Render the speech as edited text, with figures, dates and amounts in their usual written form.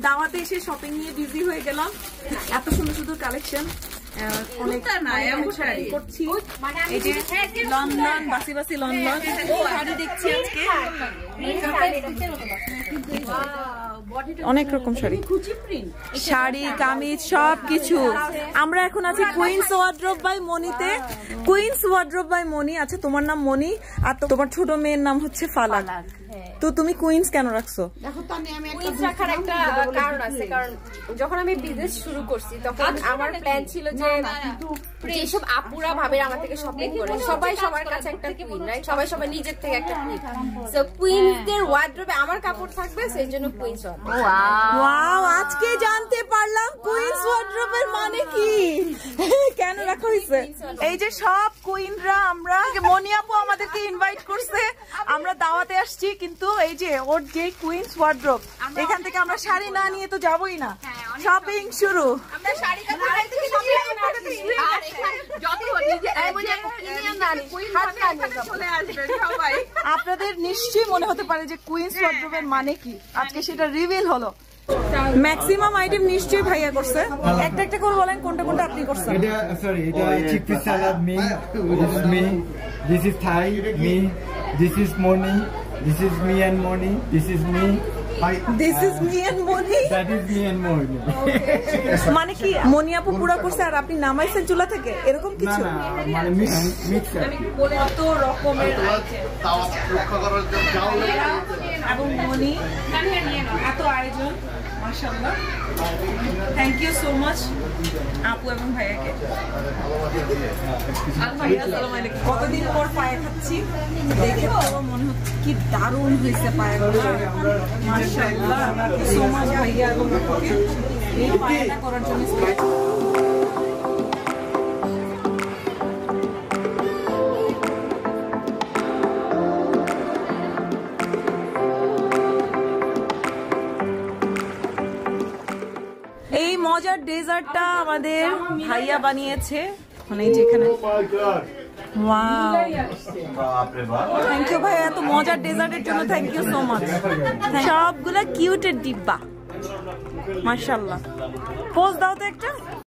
দাওয়াতে এসে শপিং নিয়ে বিজি হয়ে গেলাম। এত সুন্দর সুন্দর কালেকশন অনেক করছি। এই যে লন্ডন বাসি বাসি লন্ডন শাড়ি দেখছি আজকে, অনেক রকম শাড়ি, শাড়ি কামিজ সবকিছু। আমরা এখন আছি কুইন্স ওয়ার্ড্রোব বাই মনিতে। Queen's wardrobe by Moni. আচ্ছা তোমার নাম মনি আর তোমার ছোট মেয়ের নাম হচ্ছে ফালাক। তো তুমি কুইন্স কেন রাখছো? দেখো তো আমি কুইন্স রাখার একটা কারণ আছে, কারণ যখন আমি বিজনেস শুরু করছি তখন আমার প্ল্যান ছিল যে যেসব আপুরা ভাবে আমার থেকে শপিং করে সবাই সবার কাছে একটা কুইন, রাইট? সবাই সবাই নিজের থেকে একটা কুইন। সো কুইন্সদের ওয়ার্ড্রোবে আমার কাপড় থাকবে, সেই জন্য কুইন্স ওয়ার্ড্রোব। ওয়াও, আজকে জানতে পারলাম কুইন্স ওয়ার্ড্রোবের মানে কি, কেন রাখা হয়েছে। এই যে সব কুইনরা, আমরা মনি আপু আমাদেরকে ইনভাইট করছে, আমরা দাওয়াতে আসছি, কিন্তু এই যে ওর যে কুইন্স ওয়ার্ড্রোব, এখান থেকে আমরা শাড়ি না নিয়ে তো যাবোই না, শপিং শুরু। আমরা শাড়ি আপনাদের নিশ্চয়ই মনে হতে পারে যে কুইন্স ওয়ার্ড্রোবের মানে কি, আজকে সেটা রিভিল হলো। ম্যাক্সিমাম আইটেম নিশ্চয়ই ভাইয়া করছে, একটা একটা করে বলেন কোনটা কোনটা আপনি করছেন। এটা সরি, এটা chickpea salad me, this is me, this is Thai me, this is Moni, this is me and Moni, this is me, this is me and Moni, that is me and Moni. মানে কি মনি আপু পুরা করছে আর আপনি নামাইছেন চুলা থেকে, এরকম কিছু? না না, মানে মিক্স কত রকমের আইটেম এবং মনি এত আয়োজন, মাশাআল্লাহ। থ্যাংক ইউ সো মাচ আপু এবং ভাইয়াকে। কতদিন পর পায়ে খাচ্ছি, দেখে তো মনে হচ্ছে কি দারুণ হয়েছে পায়েগুলো, মাশাআল্লাহ। সো মাচ ভাইয়া এবং আপুকে এই পায়টা করার জন্য। এই মজার ডেজার্টটা আমাদের ভাইয়া বানিয়েছে, মানে যেখানে ওয়াও, থ্যাংক ইউ ভাইয়া, এত মজার ডেজার্টের জন্য থ্যাংক ইউ সো মাচ। সবগুলা কিউটের ডিব্বা, মাশাআল্লাহ। পোজ দাও তো একটা।